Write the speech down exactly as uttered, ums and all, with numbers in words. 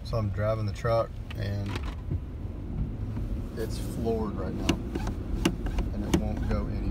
So I'm driving the truck and it's floored right now and it won't go any